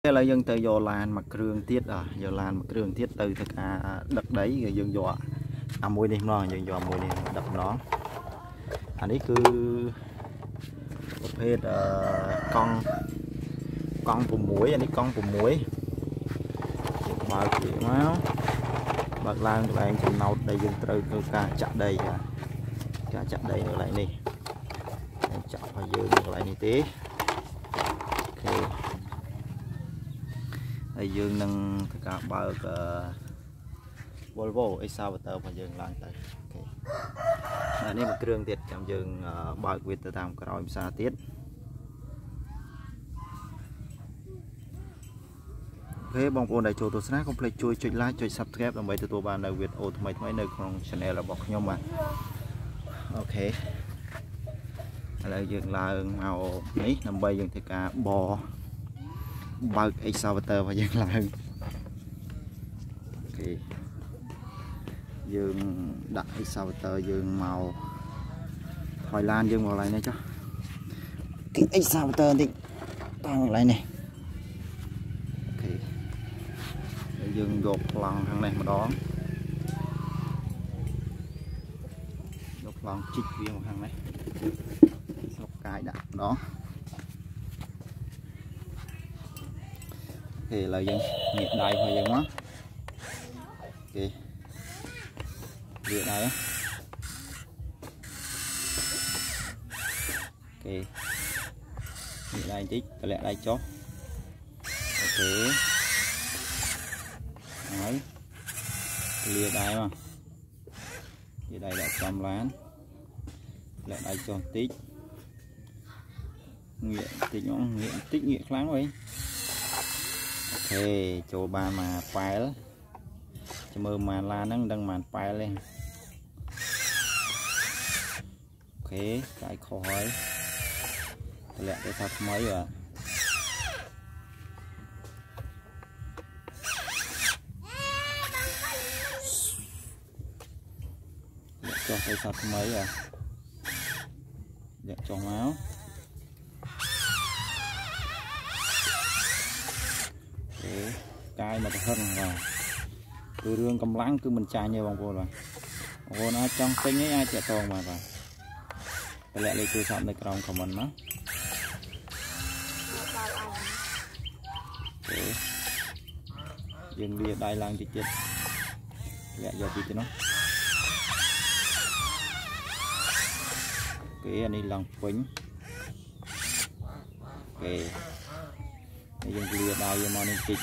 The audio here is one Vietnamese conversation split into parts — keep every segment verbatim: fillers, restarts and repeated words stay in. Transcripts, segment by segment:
là dân từ vô lan mặc rương tiết à vô lan mặc rương tiết từ tất cả đất đấy rồi dân dọa à mùi đi nó dân dọa mùi đi đập nó anh ấy cứ hết uh, con con của muối anh ấy con của muối bao chị máu bạc lan lại trong nấu đây dân từ từ cả chặt đầy cả chặt đầy nữa lại đi chặt vào dương lại đi tí ok đây dương nâng tất cả bao uh, Volvo Excavator và dương lan tới okay. Này một trường tiết trong dương uh, bao quyết từ tham cái xa tiết ok bong bồn đại chỗ tôi sẽ complete chui chui like chui subscribe làm mấy từ tôi bàn đời Việt ô thay mấy nơi trong channel là bọc nhau mà ok là dương là màu ní làm bay dương tất cả bò bao Excavator và dương là ok dương đặt Excavator dương màu Hoài Lan dương vào lại này cho cái Excavator thì tăng lại này ok để dương gột lòng thằng này mà đó gột lòng chích viên một thằng này một cái đặt đó thì là dân nhiệt đầy và dân quá ok việc này á ok việc này tí cái lẹ đây chốt ok đấy lìa đây mà như đây là trăm lán lẹ đây cho tí nghiện tí nó nghiện tích nghiện láng vậy ok cho ba mà phải đó cho mơ mà la nó đang màn phải lên ok cái khó hỏi lẹ cái thật mấy rồi lẹ cho cái thật mấy rồi lẹ cho máu ok cái mà thân vào từ rương cầm láng cứ mình chai như vòng vô rồi vô nó trong tinh ấy ai chạy toàn mà rồi cái lẹ lấy tôi chọn được trong của mình đó okay. Dừng đi đây lang chết chết lẹ giờ đi cho nó cái anh đi lòng quýnh ok dừng đi đây mà nên chích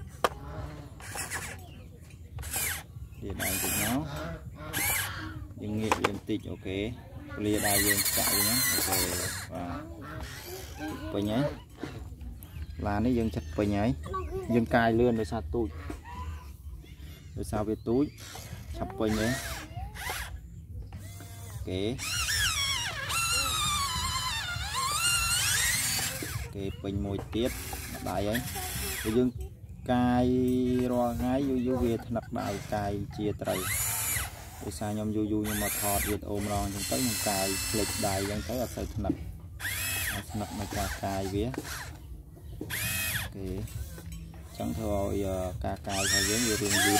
thì đây cũng nó dừng nghiệp liên tịch ok lìa đại dương chạy nhé ok và bây nhé là nó dương chặt bây nhé dương cài lươn để sao túi để sao về túi chặt bây nhé ok ok bình môi tiết đại ấy dương cài rồi ngay vô vô việt nạp đại cài chia trời để sao nhom du du nhưng mà thọt việt ôm ron trong tới những cài lịch đài dân tới là phải nạp nạp mà cả cài vía ok chẳng thôi cả cài phải giống như riêng việt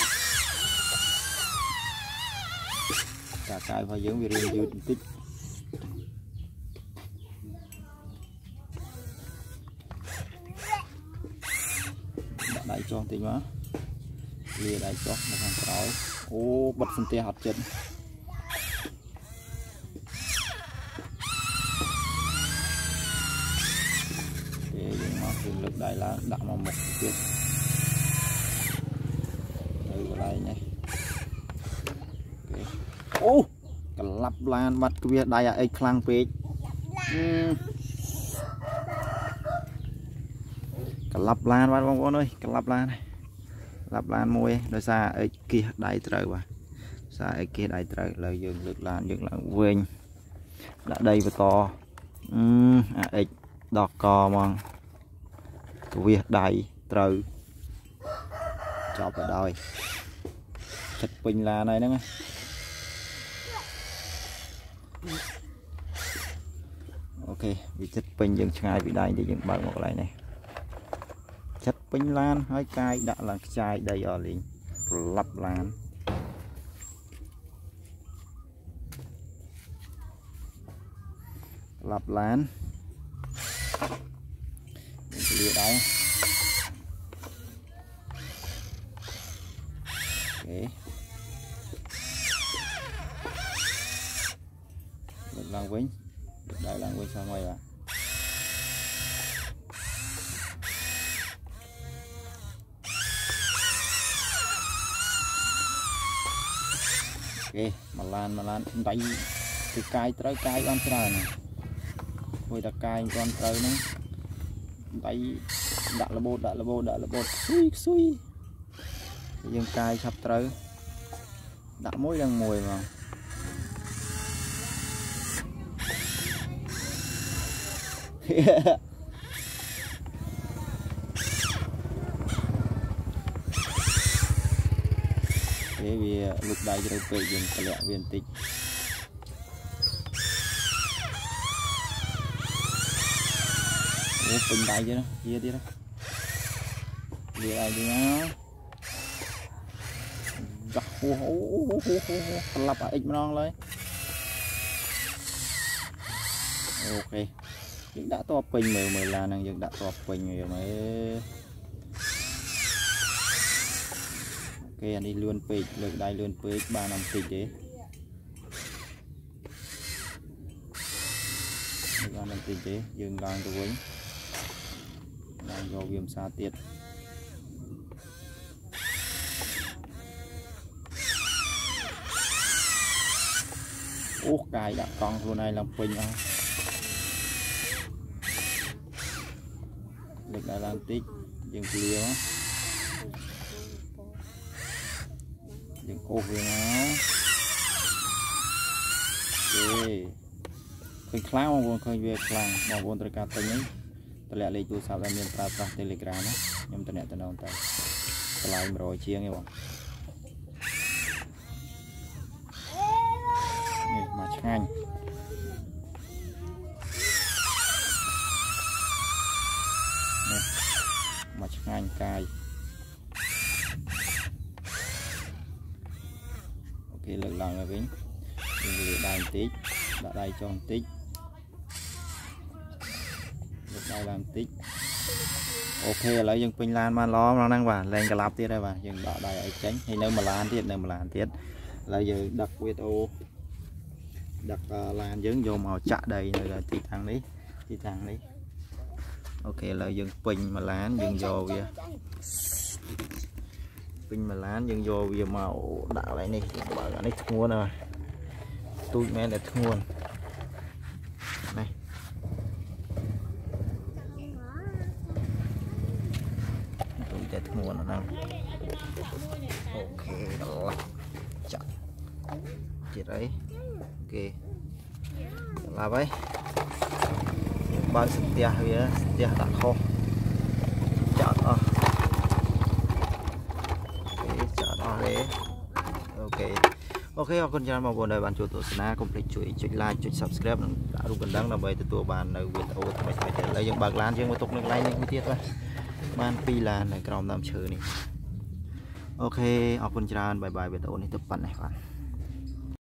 cả cài phải giống như riêng việt tích đại cho tí quá lìa đại cho một hàng cõi ô bật phân tia hạt chân để dùng nó dùng lực đại là đặt vào một chuyện đây vào đây nhé ô cả lắp lan bắt kia đây là ấy khang pê cả lắp lan bắt bông con ơi cả lắp lan này lắp lan môi đôi xa ở kia đại trời và xa ở kia đại trời lời dừng lực lan dừng là quên đã đây và to uhm, à, ích đọt cò mà việc đại trời chọc ở đôi chật bình là này nữa ok vì chất bình dừng ngay bị đại để dừng bằng một lại này chất pin lan hơi cay đã là chai đầy ở liền lắp lan lắp lan liệu đấy ok được lang vĩnh được đại lang vĩnh sao ngoài à ok mà lan mà lan đẩy từ cay tới cay con trời này hồi ta cay con trời nó đẩy đặt là bột đặt là bột đặt là bột xui xui dương cay sắp tới đặt mối đang mùi mà thế vì lúc đây cho tôi dùng cái lẹ viên tích ủa bình đại chứ đó kia đi đó kia đây đi nó gặt hú hú hú hú hú lập lại ít non lấy ok những đã to pin mười mười là năng những đã to pin rồi mới ok anh đi luôn page lực đây luôn page ba năm page đấy ba năm page đấy dừng đang tôi quýnh đang do viêm xa tiệt ô cài đã con luôn này làm pin à lực đây làm tích dừng clear dừng ô về nó ok khơi cloud mà buồn khơi về cloud mà buồn từ cả tên ấy tôi lại lấy chú sao ra miền tra tra telegram á nhưng tôi nè tôi đâu tay tôi lại rồi chia nghe bọn mà chanh mà chanh cay ok lực lòng là vĩnh lực đai tích đã đai cho tích lực đai làm tích ok lấy dân pin lan mà lo nó đang vào lên cái lắp tiếp đây và dừng đỏ đai ấy tránh hay nếu mà lan tiếp nếu mà lan tiếp là giờ đặt quét ô đặt uh, lan dướng vô màu chạ đầy này là thì thằng đấy thì thằng đấy ok là dừng pin mà lán dừng vô kìa pin mà lán dừng vô kìa màu đạo lại này bảo là nít nguồn rồi tôi mẹ là nguồn này tôi sẽ nguồn ở đâu ok đó chặt chị đấy ok là vậy bao sự tia về tia đặt khô chặt à chặt à đấy ok ok và con chào mọi người bạn chủ tổ sna cùng lịch chuỗi chuỗi like chuỗi subscribe đã đủ cần đăng là bởi từ tua bàn nơi việt ô thì phải phải lấy những bạc lan riêng một tục nước like những cái tiết thôi ban pi là này cầm làm chơi này ok ở con chào bye bye việt ô này tập bản này bạn